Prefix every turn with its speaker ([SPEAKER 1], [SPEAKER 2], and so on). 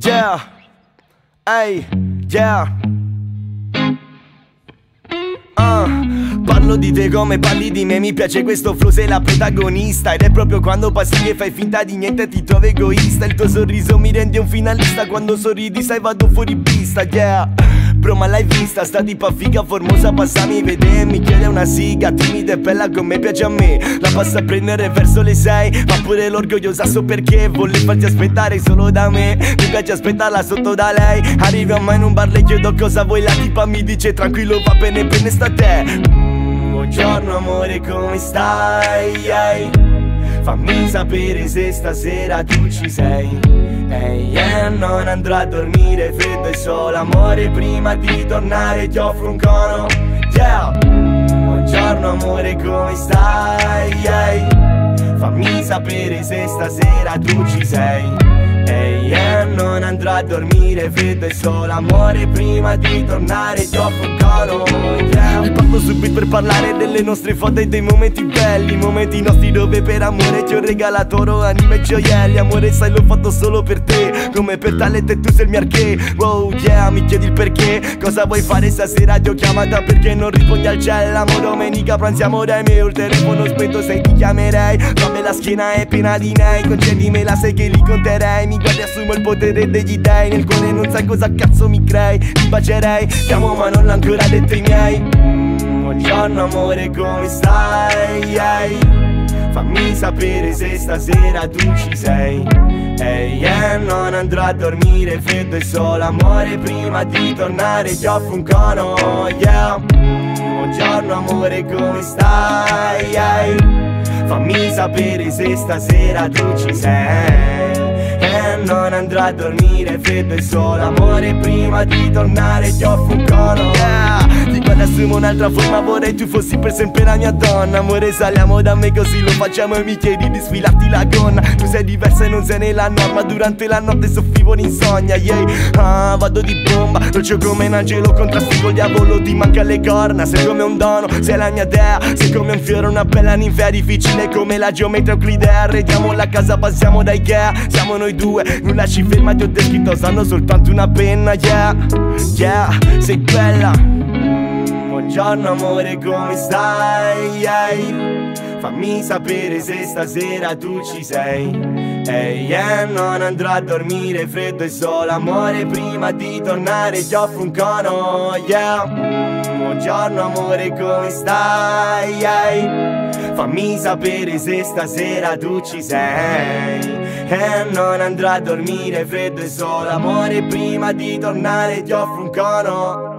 [SPEAKER 1] Yeah, ehi, yeah. Parlo di te come parli di me, mi piace questo flow, sei la protagonista. Ed è proprio quando passi che fai finta di niente e ti trovo egoista. Il tuo sorriso mi rende un finalista, quando sorridi sai vado fuori pista, yeah. Bro, ma l'hai vista, sta tipa figa formosa, passami vede, mi chiede una siga, timida e bella come piace a me. La passa a prendere verso le 6, ma pure l'orgogliosa so perché vuole farti aspettare solo da me. Mi piace aspettarla sotto da lei, arriviamo in un bar, le chiedo cosa vuoi, la tipa mi dice tranquillo va bene, bene sta te. Buongiorno amore, come stai? Fammi sapere se stasera tu ci sei. Non andrò a dormire freddo e solo amore, prima di tornare ti offro un cono, yeah. Buongiorno amore, come stai? Fammi sapere se stasera tu ci sei. Non andrò a dormire freddo e solo amore, prima di tornare ti offro un cono, yeah. Riparto subito per parlare delle nostre foto e dei momenti belli, momenti nostri dove per amore ti ho regalato oro, anime e gioielli. Amore sai l'ho fatto solo per te, come per talento e tu sei il mio arché. Wow yeah, mi chiedi il perché, cosa vuoi fare stasera, ti ho chiamata perché non rispondi al cell. Amo domenica pranziamo dai me, il telefono spento se ti chiamerei. Vabbè la schiena è piena di nei, concedimela sai che li conterei. Mi guardi assumo il potere degli dei, nel cuore non sai cosa cazzo mi crei. Ti bacerei, ti amo ma non l'ho ancora detto ai miei. Buongiorno amore, come stai? Fammi sapere se stasera tu ci sei. Non andrò a dormire freddo e solo amore, prima di tornare ti offro un cono, yeah. Buongiorno amore, come stai? Fammi sapere se stasera tu ci sei. Non andrò a dormire freddo e solo amore, prima di tornare ti offro un cono, yeah. Di quando assumo un'altra forma vorrei tu fossi per sempre la mia donna. Amore saliamo da me così lo facciamo e mi chiedi di sfilarti la gonna. Tu sei diversa e non sei nella norma, durante la notte soffrivo l'insonnia, yeah. Vado di bomba, dolce come un angelo, contrasti col diavolo, ti manca le corna. Sei come un dono, sei la mia dea, sei come un fiore, una bella ninfea, difficile come la geometria euclidea. Arrediamo la casa, passiamo da Ikea, siamo noi due, nulla ci ferma, ti ho descritto usando soltanto una penna, yeah. Yeah, sei bella. Buongiorno amore, come stai? Fammi sapere se stasera tu ci sei. Non andrò a dormire freddo e solo amore, prima di tornare ti offro un cono, yeah. Buongiorno amore, come stai? Fammi sapere se stasera tu ci sei. Non andrò a dormire freddo e solo amore, prima di tornare ti offro un cono.